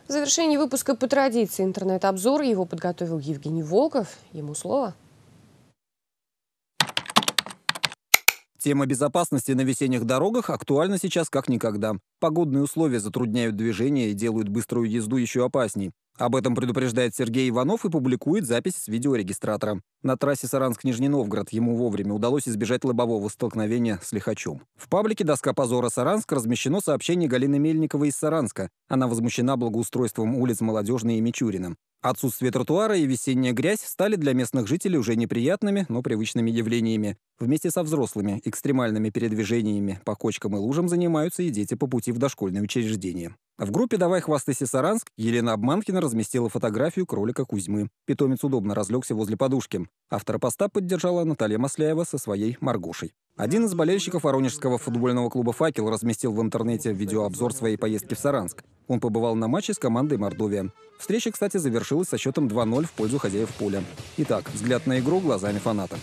В завершении выпуска по традиции интернет-обзор. Его подготовил Евгений Волков. Ему слово. Тема безопасности на весенних дорогах актуальна сейчас как никогда. Погодные условия затрудняют движение и делают быструю езду еще опасней. Об этом предупреждает Сергей Иванов и публикует запись с видеорегистратора. На трассе Саранск-Нижний Новгород ему вовремя удалось избежать лобового столкновения с лихачом. В паблике «Доска позора Саранск» размещено сообщение Галины Мельниковой из Саранска. Она возмущена благоустройством улиц Молодежной и Мичурина. Отсутствие тротуара и весенняя грязь стали для местных жителей уже неприятными, но привычными явлениями. Вместе со взрослыми экстремальными передвижениями по кочкам и лужам занимаются и дети по пути в дошкольные учреждения. В группе «Давай хвастайся, Саранск» Елена Обманкина разместила фотографию кролика Кузьмы. Питомец удобно разлегся возле подушки. Автора поста поддержала Наталья Масляева со своей Маргошей. Один из болельщиков воронежского футбольного клуба «Факел» разместил в интернете видеообзор своей поездки в Саранск. Он побывал на матче с командой «Мордовия». Встреча, кстати, завершилась со счетом 2-0 в пользу хозяев поля. Итак, взгляд на игру глазами фаната.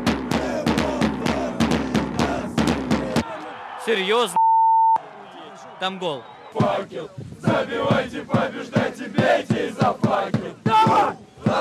Серьезно? Там гол. Факел, забивайте, побеждайте, бейте за факел. Давай!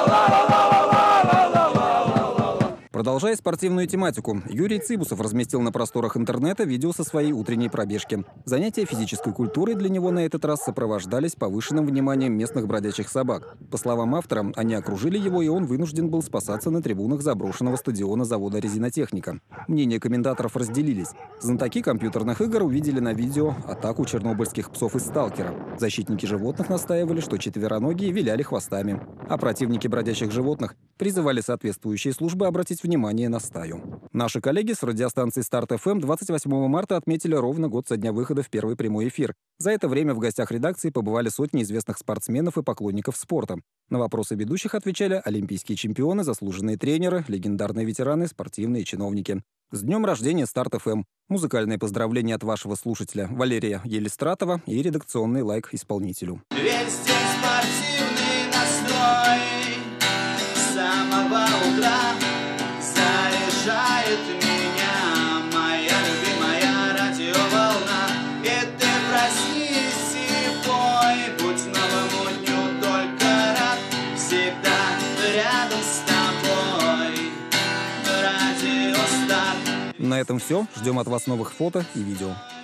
Продолжая спортивную тематику, Юрий Цибусов разместил на просторах интернета видео со своей утренней пробежки. Занятия физической культурой для него на этот раз сопровождались повышенным вниманием местных бродячих собак. По словам автора, они окружили его, и он вынужден был спасаться на трибунах заброшенного стадиона завода «Резинотехника». Мнения комментаторов разделились. Знатоки компьютерных игр увидели на видео атаку чернобыльских псов из «Сталкера». Защитники животных настаивали, что четвероногие виляли хвостами. А противники бродячих животных призывали соответствующие службы обратить внимание на стаю. Наши коллеги с радиостанции Старт ФМ 28 марта отметили ровно год со дня выхода в первый прямой эфир. За это время в гостях редакции побывали сотни известных спортсменов и поклонников спорта. На вопросы ведущих отвечали олимпийские чемпионы, заслуженные тренеры, легендарные ветераны, спортивные чиновники. С днем рождения Старт ФМ! Музыкальное поздравление от вашего слушателя Валерия Елистратова и редакционный лайк исполнителю. Весь день спортивный настрой с самого утра заряжает меня моя любимая радиоволна. И ты проснись и пой, будь новому дню только рад, всегда рядом с тобой. Радио Старт. На этом все. Ждем от вас новых фото и видео.